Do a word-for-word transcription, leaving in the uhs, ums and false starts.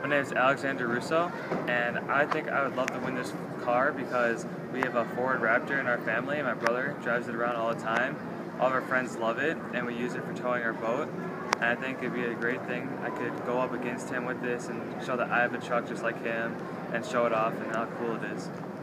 My name is Alexander Russo, and I think I would love to win this car because we have a Ford Raptor in our family, and my brother drives it around all the time. All of our friends love it, and we use it for towing our boat. And I think it'd be a great thing. I could go up against him with this and show that I have a truck just like him and show it off and how cool it is.